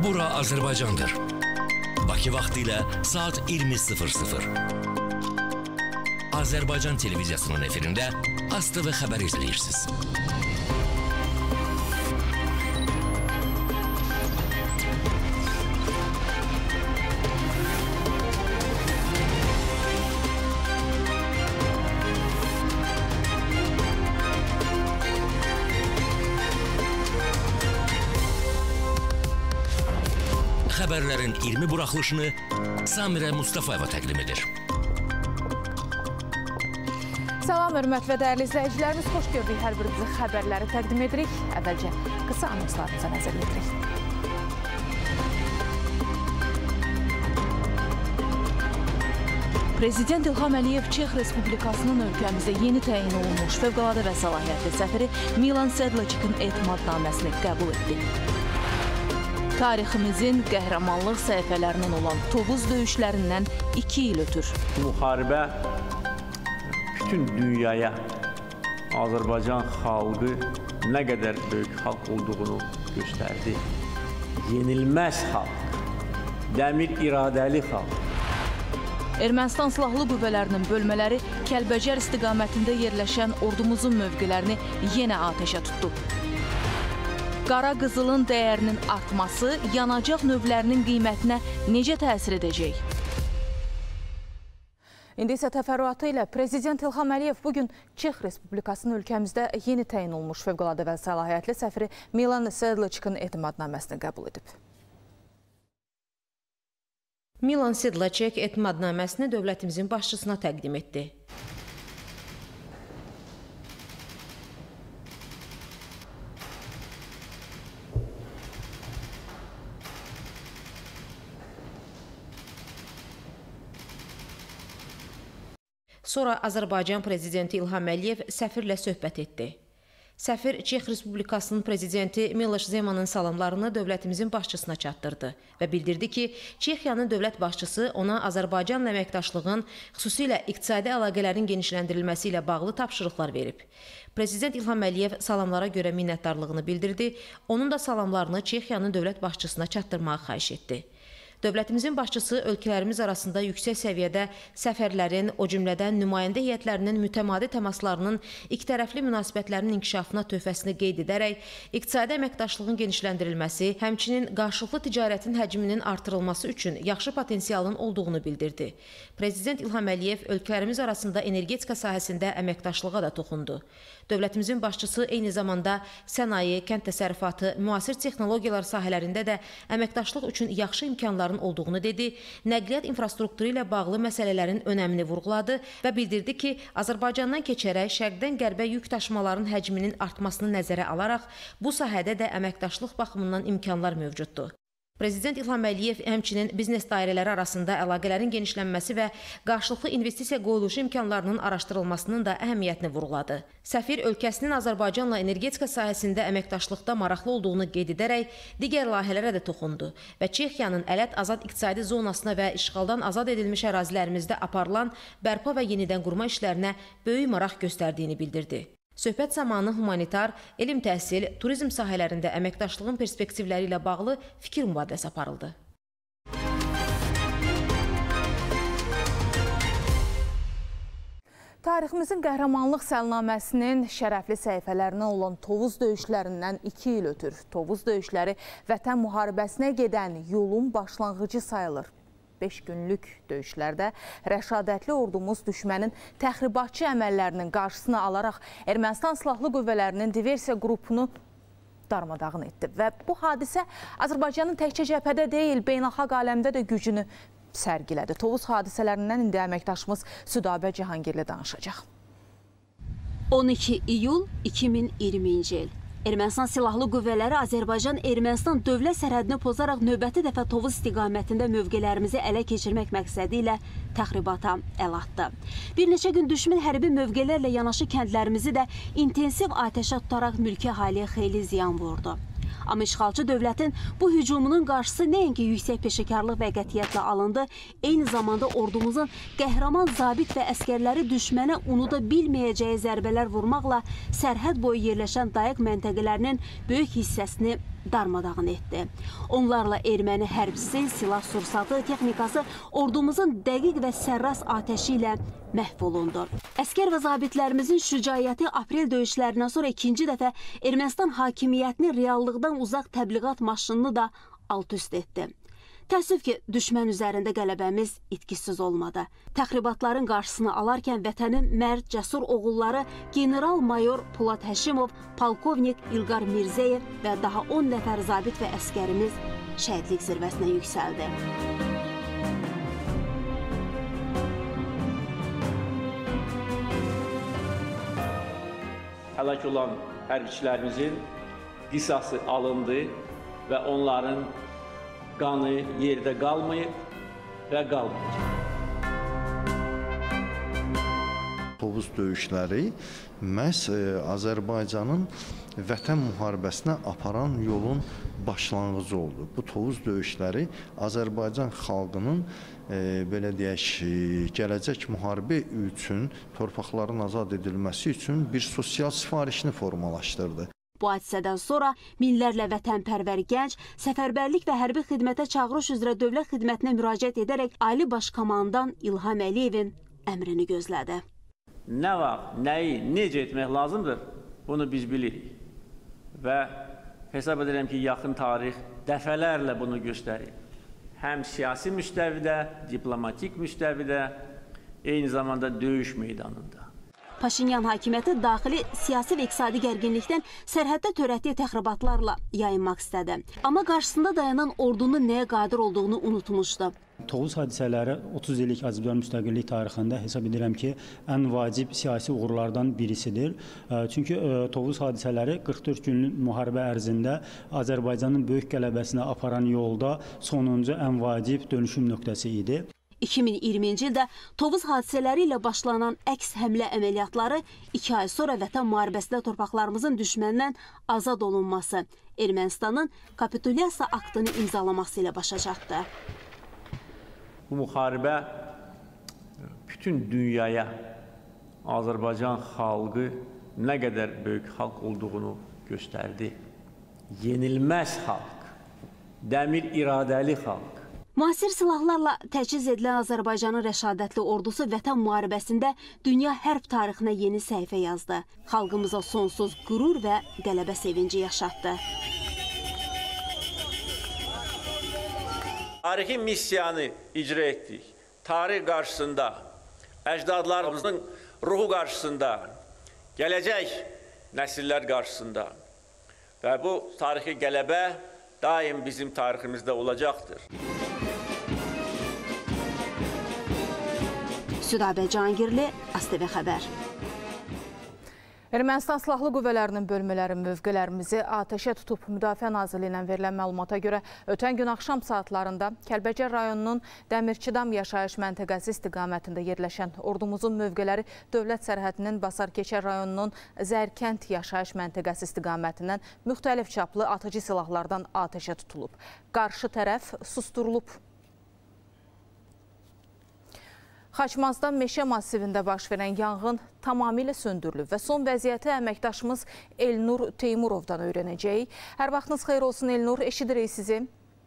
Bura Azərbaycandır. Bakı vaxtı ilə saat 20:00. Azərbaycan televiziyasının efirində ASTV xəbər izləyirsiniz. Xəbərlərin 20 buraxılışını Samirə Mustafayeva təqdim edir. Salam, hörmətli və dəyərli izləyicilərimiz, xoş gördük. Hər birimizin xəbərləri təqdim edirik. Əvvəlcə qısa anonslarımıza nəzər yetirik. Prezident İlham Əliyev Çex Respublikasının ölkəmizdə yeni təyin olunmuş fövqəladə və səlahiyyətli səfiri Milan Sedlaçikin etimadnaməsini qəbul etdi. Tariximizin qəhrəmanlıq səhifələrindən olan Tovuz döyüşlərindən 2 il ötür. Müharibə bütün dünyaya Azərbaycan xalqı nə qədər böyük xalq olduğunu göstərdi. Yenilməz xalq, dəmir iradəli xalq. Ermənistan silahlı qüvvələrinin bölmələri Kəlbəcər istiqamətində yerləşən ordumuzun mövqelərini yenə atəşə tutdu. Qara qızılın dəyərinin artması yanacaq növlərinin qiymətinə necə təsir edəcək? İndi isə təfərrüatı ilə Prezident İlham Əliyev bugün Çex Respublikasının ölkəmizdə yeni təyin olmuş fövqəladə və səlahiyyətli səfiri Milan Sedlaçikin etimadnaməsini qəbul edib. Milan Sedlaçik etimadnaməsini dövlətimizin başçısına təqdim etdi. Sonra Azərbaycan Prezidenti İlham Əliyev səfirlə söhbət etdi. Səfir Çex Respublikasının Prezidenti Miloš Zemanın salamlarını dövlətimizin başçısına çatdırdı və bildirdi ki, Çexiyanın dövlət başçısı ona Azərbaycanla əməkdaşlığın, xüsusilə iqtisadi əlaqələrin genişləndirilməsi ilə bağlı tapşırıqlar verib. Prezident İlham Əliyev salamlara görə minnətdarlığını bildirdi, onun da salamlarını Çexiyanın dövlət başçısına çatdırmağı xahiş etdi. Dövlətimizin başçısı ölkələrimiz arasında yüksək səviyyədə səfərlərin, o cümlədən nümayəndə heyətlərinin mütəmadi təmaslarının ikitərəfli münasibətlərin inkişafına töhfəsini qeyd edərək, iqtisadi əməkdaşlığın genişləndirilməsi, həmçinin qarşılıqlı ticarətin həcminin artırılması üçün yaxşı potensialın olduğunu bildirdi. Prezident İlham Əliyev ölkələrimiz arasında energetika sahəsində əməkdaşlığa da toxundu. Dövlətimizin başçısı eyni zamanda sənaye, kənd təsərrüfatı, müasir texnologiyalar sahələrində də əməkdaşlıq üçün yaxşı imkanların olduğunu dedi, nəqliyyat infrastrukturu ilə bağlı məsələlərin önəmini vurğuladı və bildirdi ki, Azərbaycandan keçərək şərqdən qərbə yük daşımaların həcminin artmasını nəzərə alaraq bu sahədə də əməkdaşlıq baxımından imkanlar mövcuddur. Prezident İlham Əliyev həmçinin biznes dairələri arasında əlaqələrin genişlənməsi və qarşılıqlı investisiya qoyuluşu imkanlarının araşdırılmasının da əhəmiyyətini vurğuladı. Səfir ölkəsinin Azərbaycanla energetika sahəsində əməkdaşlıqda maraqlı olduğunu qeyd edərək digər layihələrə də toxundu və Çexiyanın Ələt azad iqtisadi zonasına və işğaldan azad edilmiş ərazilərimizdə aparılan bərpa və yenidən qurma işlərinə böyük maraq göstərdiyini bildirdi. Söhbət zamanı humanitar, elm təhsil, turizm sahələrində əməkdaşlığın perspektivləri ilə bağlı fikir mübadiləsi aparıldı. Tariximizin qəhrəmanlıq səlnaməsinin şərəfli səhifələrindən olan Tovuz döyüşlərindən 2 il ötür. Tovuz döyüşləri Vətən müharibəsinə gedən yolun başlanğıcı sayılır. 5 günlük döyüşlərdə rəşadətli ordumuz düşmənin təxribatçı əməllərinin qarşısını alaraq Ermənistan silahlı qüvvələrinin diversiya qrupunu darmadağın etdi. Və bu hadisə Azərbaycanın təkcə cəbhədə deyil, beynəlxalq aləmdə də gücünü sərgilədi. Tovuz hadisələrindən indi əməkdaşımız Südabə Cihangirli danışacaq. 12 iyul 2020-ci il. Ermənistan silahlı qüvvələri Azərbaycan-Ermənistan dövlət sərhədini pozaraq növbəti dəfə Tovuz istiqamətində mövqelərimizi ələ keçirmək məqsədi ilə təxribata əl atdı. Bir neçə gün düşmən hərbi mövqelərlə yanaşı kəndlərimizi də intensiv atəşə tutaraq mülki əhaliyə xeyli ziyan vurdu. Amma işğalçı dövlətin bu hücumunun qarşısı nəinki yüksək peşəkarlıq və qətiyyətlə alındı, eyni zamanda ordumuzun qəhrəman zabit və əskərləri düşmənə unuda bilməyəcəyi zərbələr vurmaqla sərhəd boyu yerləşən dayaq məntəqələrinin böyük hissəsini darmadağın etdi. Onlarla erməni hərbçisi, silah sursatı, texnikası ordumuzun dəqiq və sərras atəşi ilə məhv olundu. Əskər və zabitlərimizin şücaəti aprel döyüşlərindən sonra ikinci dəfə Ermənistan hakimiyyətinin reallıqdan uzaq təbliğat maşınını da alt-üst etdi. Təəssüf ki, düşmən üzərində qələbəmiz itkisiz olmadı. Təxribatların qarşısını alarkən vətənin mərd, cəsur oğulları general-mayor Polad Həşimov, polkovnik İlqar Mirzəyev və daha 10 nəfər zabit və əskərimiz şəhidlik zirvəsinə yüksəldi. Həlak olan hərbçilərimizin qisası alındı və onların qanı yerdə qalmayıb və qalmayacaq. Tovuz döyüşləri məhz Azərbaycanın vətən müharibəsinə aparan yolun başlanğıcı oldu. Bu Tovuz döyüşləri Azərbaycan xalqının belə deyək, gələcək müharibə üçün, torpaqların azad edilməsi üçün bir sosial sifarişini formalaşdırdı. Bu hadisədən sonra minlərlə vətənpərvər gənc səfərbərlik və hərbi xidmətə çağırış üzrə dövlət xidmətinə müraciət edərək Ali Baş Komandan İlham Əliyevin əmrini gözlədi. Nə vaxt, nəyi, necə etmək lazımdır, bunu biz bilirik. Və hesab edirəm ki, yaxın tarix dəfələrlə bunu göstərir. Həm siyasi müstəvidə, diplomatik müstəvidə, eyni zamanda döyüş meydanında. Paşinyan hakimiyyəti daxili siyasi və iqtisadi gərginlikdən sərhəddə törətdiyi təxribatlarla yayınmaq istədi. Amma qarşısında dayanan ordunun nəyə qadir olduğunu unutmuşdu. Tovuz hadisələri 30 illik Azərbaycan müstəqillik tarixində hesab edirəm ki, ən vacib siyasi uğurlardan birisidir. Çünki Tovuz hadisələri 44 günlük müharibə ərzində Azərbaycanın böyük qələbəsinə aparan yolda sonuncu ən vacib dönüşüm nöqtəsi idi. 2020-ci ildə Tovuz hadisələri ilə başlanan əks həmlə əməliyyatları 2 ay sonra vətən müharibəsində torpaqlarımızın düşməndən azad olunması, Ermənistanın kapitulyasiya aktını imzalaması ilə başa çatdı. Bu müharibə bütün dünyaya Azərbaycan xalqı nə qədər böyük xalq olduğunu göstərdi. Yenilməz xalq, dəmir iradəli xalq. Müasir silahlarla təchiz edilən Azərbaycanın rəşadətli ordusu vətən müharibəsində dünya hərb tarixinə yeni səhifə yazdı. Xalqımıza sonsuz qürur və qələbə sevinci yaşatdı. Tarixi missiyanı icra etdik. Tarix qarşısında, əcdadlarımızın ruhu qarşısında, gələcək nəsillər qarşısında və bu tarixi qələbə daim bizim tariximizdə olacaqdır. Südabə Cangirli, ASTV Xəbər. Ermənistan Silahlı Qüvvələrinin bölmələri mövqelərimizi atəşə tutub. Müdafiə Nazirliyindən verilən məlumata görə ötən gün axşam saatlarında Kəlbəcər rayonunun Dəmirçidam yaşayış məntəqəsi istiqamətində yerləşən ordumuzun mövqeləri dövlət sərhədinin Basarkeçər rayonunun Zərkənd yaşayış məntəqəsi istiqamətindən müxtəlif çaplı atıcı silahlardan atəşə tutulub. Qarşı tərəf susturulub. Xaçmazda meşə massivində baş verən yanğın tamamilə söndürülüb və son vəziyyəti əməkdaşımız Elnur Teymurovdan öyrənəcəyik. Hər vaxtınız xeyir olsun Elnur, eşidirik sizi.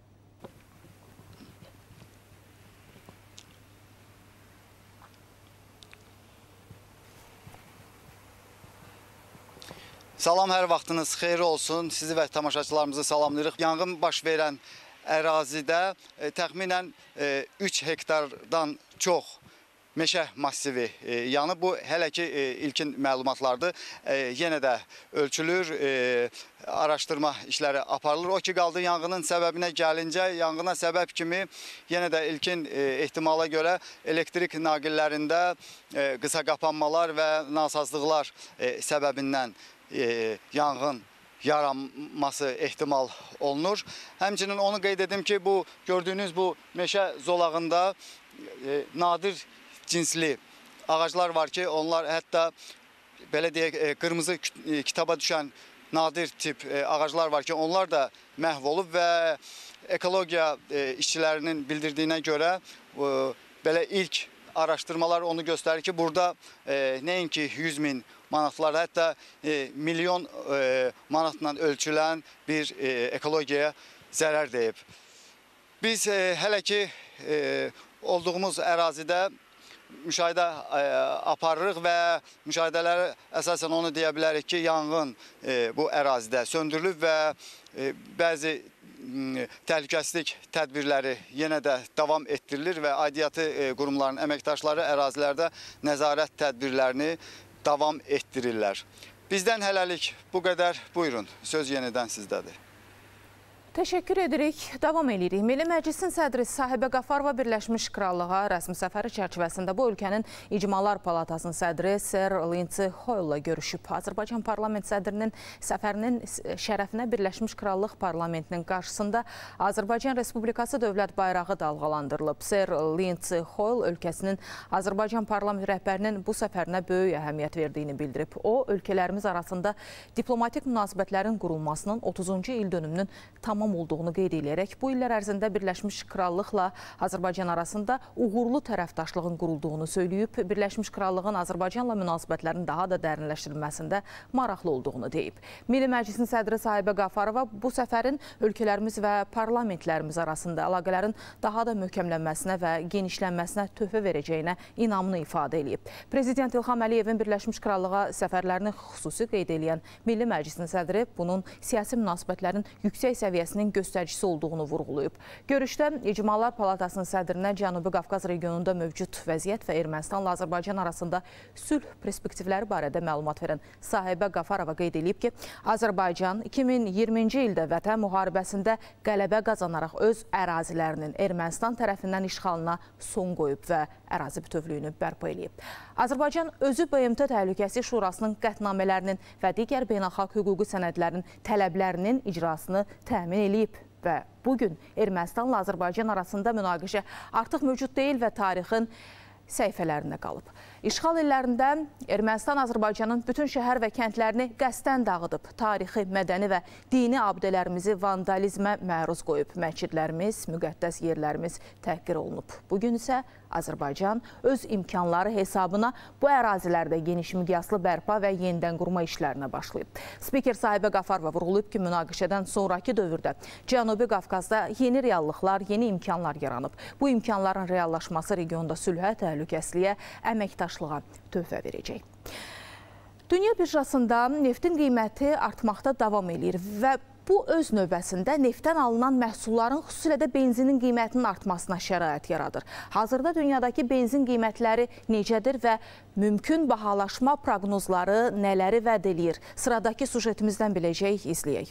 Salam, hər vaxtınız xeyir olsun. Sizi və tamaşaçılarımızı salamlayırıq. Yanğın baş verən ərazidə təxminən 3 hektardan çox meşə massivi yanıb. Bu hələ ki ilkin məlumatlardır. Yenə də ölçülür, araşdırma işləri aparılır. O ki qaldı yanğının səbəbinə gəlincə, yanğına səbəb kimi yenə də ilkin ehtimala görə elektrik naqillərində qısa qapanmalar və nasazlıqlar səbəbindən yanğın yaranması ehtimal olunur. Həmçinin onu qeyd edim ki, bu gördüyünüz bu meşə zolağında nadir cinsli ağaclar var ki, onlar hətta belə deyək, qırmızı kitaba düşən nadir tip ağaclar var ki, onlar da məhv olub və ekologiya işçilərinin bildirdiyinə görə belə ilk araşdırmalar onu göstərir ki, burada nəinki 100 min manatlar, hətta milyon manatla ölçülən bir ekologiyaya zərər deyib. Biz hələ ki olduğumuz ərazidə müşahidə aparırıq və müşahidələri əsasən onu deyə bilərik ki, yanğın bu ərazidə söndürülüb və bəzi təhlükəsizlik tədbirləri yenə də davam etdirilir və aidiyyatı qurumların əməkdaşları ərazilərdə nəzarət tədbirlərini davam etdirirlər. Bizdən hələlik bu qədər. Buyurun, söz yenidən sizdədir. Təşəkkür edirik. Davam edirik. Milli Məclisin sədri Sahibə Qafarova Birləşmiş Krallığa rəsmi səfəri çərçivəsində bu ölkənin İcmalar Palatasının sədri Sir Lindsey Hoyle-la görüşüb. Azərbaycan Parlament sədrinin səfərinin şərəfinə Birləşmiş Krallıq Parlamentinin qarşısında Azərbaycan Respublikası dövlət bayrağı dalğalandırılıb. Sir Lindsey Hoyle ölkəsinin Azərbaycan Parlament rəhbərinin bu səfərinə böyük əhəmiyyət verdiyini bildirib. O, ölkələrimiz arasında diplomatik münasibətlərin qurulmasının 30-cu il dönümünün tamam olduğunu qeyd edərək, bu illər ərzində Birləşmiş Krallıqla Azərbaycan arasında uğurlu tərəfdaşlığın qurulduğunu söyləyib, Birləşmiş Krallığın Azərbaycanla münasibətlərin daha da dərinləşdirilməsində maraqlı olduğunu deyib. Milli Məclisin sədri Sahibə Qafarova bu səfərin ölkələrimiz və parlamentlərimiz arasında əlaqələrin daha da möhkəmlənməsinə və genişlənməsinə töhfə verəcəyinə inamını ifadə edib. Prezident İlham Əliyevin Birləşmiş Krallığa səfərlərini xüsusi qeyd edən Milli Məclisin sədri bunun siyasi münasibətlərin yüksək səviyyəsinin göstəricisi olduğunu vurğulayıb. Görüşdə İcmalar Palatasının sədrinə Cənubi Qafqaz regionunda mövcud vəziyyət və Ermənistanla Azərbaycan arasında sülh perspektivləri barədə məlumat verən Sahibə Qafarova qeyd edib ki, Azərbaycan 2020-ci ildə Vətən müharibəsində qələbə qazanaraq öz ərazilərinin Ermənistan tərəfindən işğalına son qoyub və ərazi bütövlüyünü bərpa edib. Azərbaycan özü BMT Təhlükəsizlik Şurasının qətnamələrinin və digər beynəlxalq hüquqi sənədlərin tələblərinin icrasını təmin edib və bugün Ermənistanla Azərbaycan arasında münaqişə artıq mövcud deyil və tarixin səhifələrində qalıb. İşğal illərində Ermənistan Azərbaycanın bütün şəhər və kəndlərini qəsdən dağıdıb, tarixi, mədəni və dini abidələrimizi vandalizmə məruz qoyub. Məscidlərimiz, müqəddəs yerlərimiz təhqir olunub. Bugün isə Azərbaycan öz imkanları hesabına bu ərazilərdə geniş miqyaslı bərpa və yenidən qurma işlərinə başlayıb. Spiker Sahibə Qafarova vurğulayıb ki, münaqişədən sonraki dövrdə Cənubi Qafqazda yeni reallıqlar, yeni imkanlar yaranıb. Bu imkanların reallaşması regionda sülhə, təhlükəsizliyə, əməkdaşlığa töhfə verəcək. Dünya birjasında neftin qiyməti artmaqda davam edir və bu öz növbəsində neftdən alınan məhsulların, xüsusilə də benzinin qiymətinin artmasına şərait yaradır. Hazırda dünyadakı benzin qiymətləri necədir və mümkün bahalaşma proqnozları nələri vəd edir? Sıradakı sujetimizdən biləcəyik, izləyək.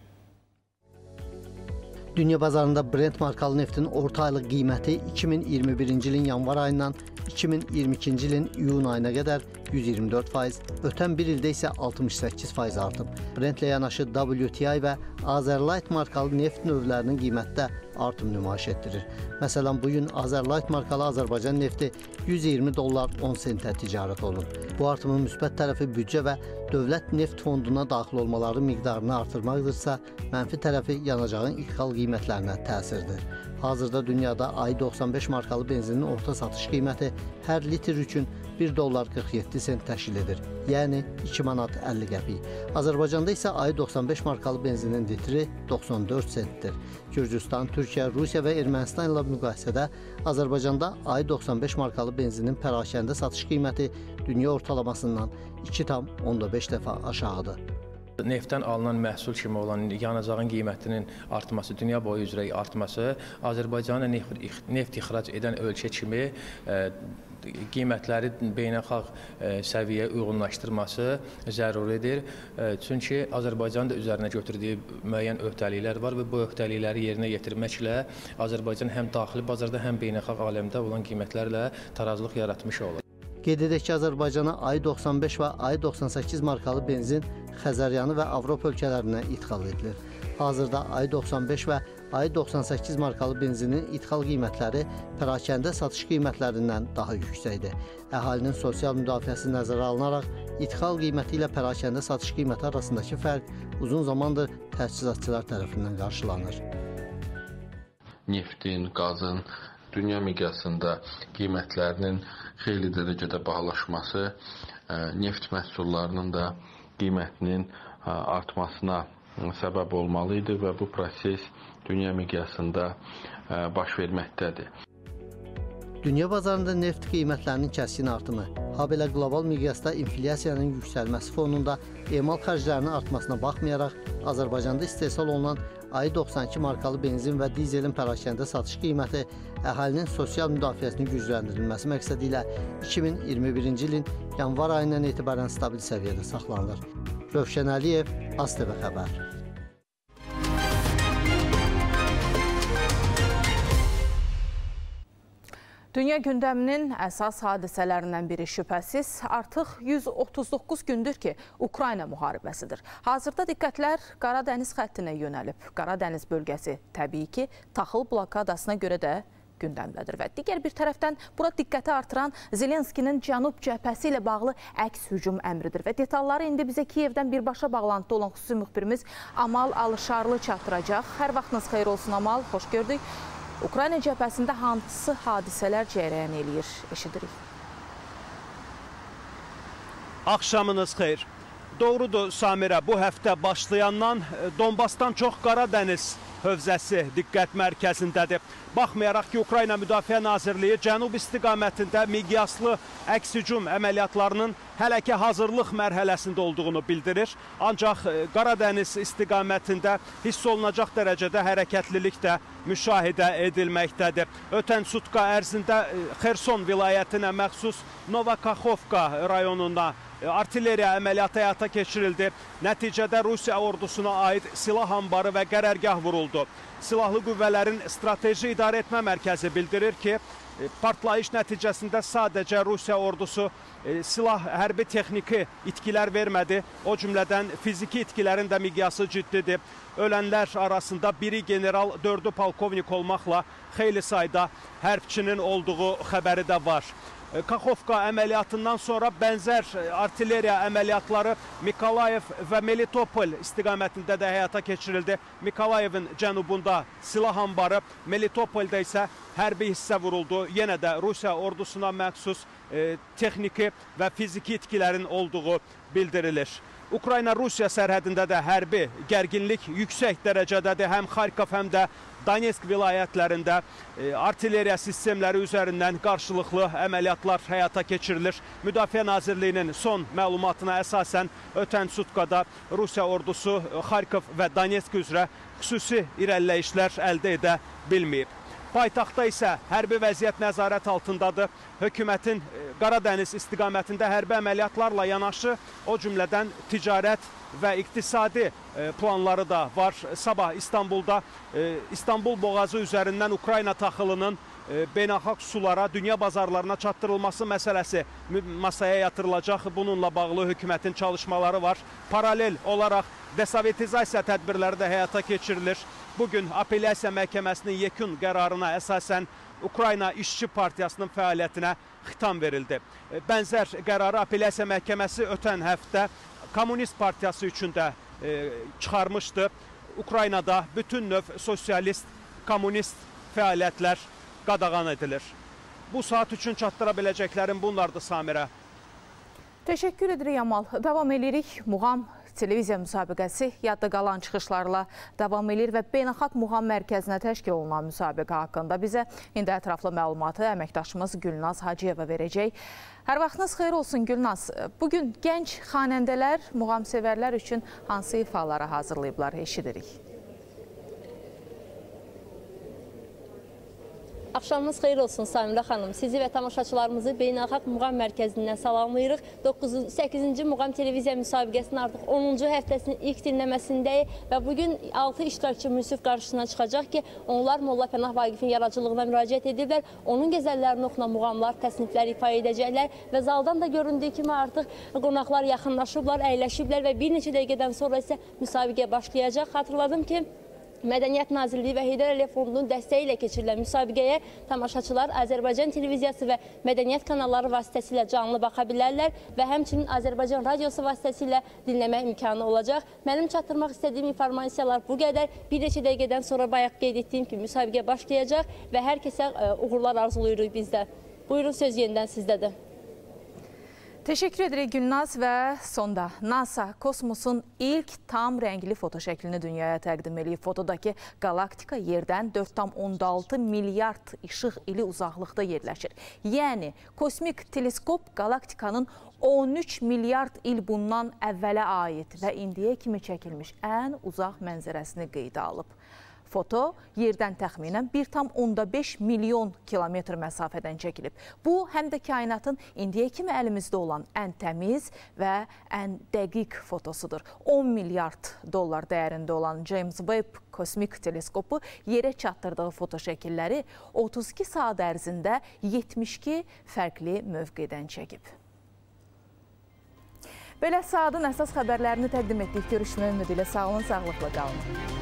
Dünya bazarında Brent markalı neftin orta aylıq qiyməti 2021-ci ilin yanvar ayından 2022-ci ilin iyun ayına qədər 124%, ötən bir ildə isə 68% artıb. Brentlə yanaşı WTI və Azerlight markalı neft növlərinin qiymətdə artım nümayiş etdirir. Məsələn, bugün Azerlight markalı Azərbaycan nefti $120 10 sentə ticarət olunub. Bu artımın müsbət tərəfi büdcə və dövlət neft fonduna daxil olmaları miqdarını artırmaqdırsa, mənfi tərəfi yanacağın ixal qiymətlərinə təsirdir. Hazırda dünyada I-95 markalı benzinin orta satış qiyməti hər litr üçün $1.47 təşkil edir, yəni 2 manat 50 qəpik. Azərbaycanda isə I-95 markalı benzinin litri 94 sentdir. Gürcüstan, Türkiyə, Rusiya və Ermənistan ilə müqayisədə Azərbaycanda I-95 markalı benzinin pərakəndə satış qiyməti dünya ortalamasından 2,5 dəfə aşağıdır. Neftdən alınan məhsul kimi olan yanacağın qiymətinin artması, dünya boyu üzrə artması, Azərbaycanın neft ixrac edən ölkə kimi qiymətləri beynəlxalq səviyyəyə uyğunlaşdırması zəruridir. Çünki Azərbaycanın da üzərinə götürdüyü müəyyən öhdəliklər var və bu öhdəlikləri yerinə yetirməklə Azərbaycan həm daxili bazarda, həm beynəlxalq aləmdə olan qiymətlərlə tarazlıq yaratmış olur. Qeyd edək ki, Azərbaycana I-95 və I-98 markalı benzin Xəzəryanı və Avropa ölkələrinə ixal edilir. Hazırda I-95 və I-98 markalı benzinin ixal qiymətləri pərakəndə satış qiymətlərindən daha yüksəkdir. Əhalinin sosial müdafiəsi nəzərə alınaraq, ixal qiyməti ilə pərakəndə satış qiyməti arasındakı fərq uzun zamandır təchizatçılar tərəfindən qarşılanır. Neftin, qazın dünya miqyasında qiymətlərinin xeyli dərəcədə bahalaşması neft məhsullarının da qiymətinin artmasına səbəb olmalı idi və bu proses dünya miqyasında baş verməkdədir. Dünya bazarında neft qiymətlərinin kəskin artımı, habelə qlobal miqyasda inflyasiyanın yüksəlməsi fonunda emal xərclərinin artmasına baxmayaraq, Azərbaycanda istehsal olunan AI-92 markalı benzin və dizelin pərakəndə satış qiyməti əhalinin sosial müdafiəsinin gücləndirilməsi məqsədi ilə 2021-ci ilin yanvar ayından etibarən stabil səviyyədə saxlanılır. Rövşən Əliyev, AzTV xəbər. Dünya gündəminin əsas hadisələrindən biri şübhəsiz artıq 139 gündür ki, Ukrayna müharibəsidir. Hazırda diqqətlər Qara Dəniz xəttinə yönəlib. Qara Dəniz bölgəsi təbii ki, taxıl blokadasına görə də gündəmdədir. Və digər bir tərəfdən bura diqqəti artıran Zelenskinin cənub cəbhəsi ilə bağlı əks hücum əmridir. Və detalları indi bizə Kiyevdən birbaşa bağlantıda olan xüsusi müxbirimiz Amal Alışarlı çatdıracaq. Hər vaxtınız xeyir olsun Amal, xoş gördük. Ukrayna cəbhəsində hansı hadisələr cərəyan eləyir, eşidirik. Axşamınız xeyir. Doğrudur Samirə, bu həftə başlayandan Donbasdan çox Qara Dəniz hövzəsi diqqət mərkəzindədir. Baxmayaraq ki, Ukrayna Müdafiə Nazirliyi cənub istiqamətində miqyaslı əks hücum əməliyyatlarının hələ ki hazırlıq mərhələsində olduğunu bildirir. Ancaq Qara Dəniz istiqamətində hiss olunacaq dərəcədə hərəkətlilik də müşahidə edilməkdədir. Ötən sutka ərzində Xerson vilayətinə məxsus Novakaxovka rayonuna artilleriya əməliyyatı həyata keçirildi. Nəticədə Rusiya ordusuna aid silah anbarı və qərərgah vuruldu. Silahlı qüvvələrin strateji idarəetmə mərkəzi bildirir ki, partlayış nəticəsində sadəcə Rusiya ordusu silah, hərbi texniki itkilər vermədi. O cümlədən fiziki itkilərin də miqyası ciddidir. Ölənlər arasında biri general, 4-ü polkovnik olmaqla xeyli sayda hərbçinin olduğu xəbəri də var. Kaxovka əməliyyatından sonra bənzər artilleriya əməliyyatları Mikolayev və Melitopol istiqamətində də həyata keçirildi. Mikolayevin cənubunda silah anbarı, Melitopolda isə hərbi hissə vuruldu. Yenə də Rusiya ordusuna məxsus texniki və fiziki itkilərin olduğu bildirilir. Ukrayna-Rusiya sərhədində də hərbi gərginlik yüksək dərəcədədir. Həm Xarkov, həm də Donetsk vilayətlərində artilleriya sistemləri üzərindən qarşılıqlı əməliyyatlar həyata keçirilir. Müdafiə Nazirliyinin son məlumatına əsasən ötən sutkada Rusiya ordusu Xarkov və Donetsk üzrə xüsusi irəliləyişlər əldə edə bilməyib. Paytaxtda isə hərbi vəziyyət nəzarət altındadır. Hökumətin Qara Dəniz istiqamətində hərbi əməliyyatlarla yanaşı, o cümlədən ticarət və iqtisadi planları da var. Sabah İstanbulda İstanbul boğazı üzərindən Ukrayna taxılının beynəlxalq sulara, dünya bazarlarına çatdırılması məsələsi masaya yatırılacaq. Bununla bağlı hökumətin çalışmaları var. Paralel olaraq desovetizasiya tədbirləri də həyata keçirilir. Bugün Apellyasiya Məhkəməsinin yekun qərarına əsasən Ukrayna İşçi Partiyasının fəaliyyətinə xitam verildi. Bənzər qərarı Apellyasiya Məhkəməsi ötən həftə Kommunist Partiyası üçün də çıxarmışdı. Ukraynada bütün növ sosialist, kommunist fəaliyyətlər qadağan edilir. Bu saat üçün çatdıra biləcəklərim bunlardır Samirə. Təşəkkür edirik Amal. Davam edirik. Muğam televiziya müsabiqəsi yadda qalan çıxışlarla davam edir və Beynəlxalq Muğam Mərkəzinə təşkil olunan müsabiqə haqqında bizə indi ətraflı məlumatı əməkdaşımız Gülnaz Hacıyeva verəcək. Hər vaxtınız xeyir olsun Gülnaz. Bugün gənc xanəndələr, muğamsevərlər üçün hansı ifaları hazırlayıblar, eşidirik. Axşamınız xeyir olsun Samirə xanım. Sizi və tamaşaçılarımızı Beynəlxalq Muğam Mərkəzindən salamlayırıq. 8-ci Muğam Televiziya müsabiqəsinin artıq 10-cu həftəsinin ilk dinləməsindəyik və bugün 6 iştirakçı münsif qarşısına çıxacaq ki, onlar Molla Pənah Vaqifin yaradıcılığına müraciət edirlər. Onun gözəllərini oxunan muğamlar, təsniflər ifa edəcəklər və zaldan da göründüyü kimi artıq qonaqlar yaxınlaşıblar, əyləşiblər və bir neçə dəqiqədən sonra isə müsabiqə başlayacaq. Xatırladım ki, Mədəniyyət Nazirliyi və Heydər Əliyev Fondunun dəstəyi ilə keçirilən müsabiqəyə tamaşaçılar Azərbaycan televiziyası və mədəniyyət kanalları vasitəsilə canlı baxa bilərlər və həmçinin Azərbaycan radiosu vasitəsilə dinləmə imkanı olacaq. Mənim çatdırmaq istədiyim informasiyalar bu qədər. Bir neçə dəqiqədən sonra bayaq qeyd etdiyim kimi müsabiqə başlayacaq və hər kəsə uğurlar arzuluyuruq bizdə. Buyurun, söz yenidən sizdədir. Teşekkür edirik Gülnaz və sonda NASA kosmosun ilk tam rəngli fotoşəklini dünyaya təqdim edib. Fotodakı qalaktika yerdən 4,6 milyard işıq ili uzaqlıqda yerləşir. Yəni, kosmik teleskop qalaktikanın 13 milyard il bundan əvvələ aid və indiyə kimi çəkilmiş ən uzaq mənzərəsini qeydə alıb. Foto yerdən təxminən 1,5 milyon kilometr məsafədən çəkilib. Bu, həm də kainatın indiyə kimi əlimizdə olan ən təmiz və ən dəqiq fotosudur. 10 milyard dollar dəyərində olan James Webb kosmik teleskopu yerə çatdırdığı fotoşəkilləri 32 saat ərzində 72 fərqli mövqedən çəkib. Belə saatın əsas xəbərlərini təqdim etdik. Görüşmək ümidi ilə sağ olun, sağlıqla qalın.